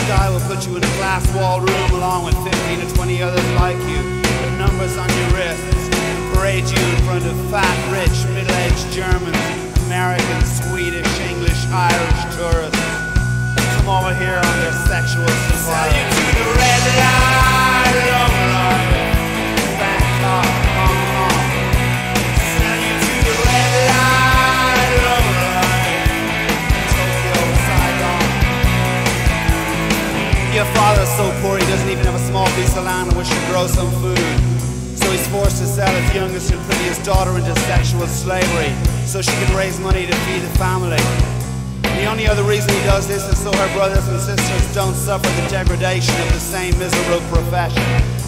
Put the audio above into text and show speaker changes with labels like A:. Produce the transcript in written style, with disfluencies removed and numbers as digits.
A: guy will put you in a glass-walled room along with 15 to 20 others like you, with numbers on your wrists, and parade you in front of fat, rich, middle-aged Germans, American, Swedish, English, Irish tourists. Come over here on their sexual safari. Sell you to the red light, Lowlife, Bangkok, Hong Kong. Sell you to the red light, Lowlife, Tokyo, Saigon. Your father's so poor he doesn't even have a small piece of land on which to grow some food. So he's forced to sell his youngest and prettiest daughter into sexual slavery so she can raise money to feed the family. The only other reason he does this is so her brothers and sisters don't suffer the degradation of the same miserable profession.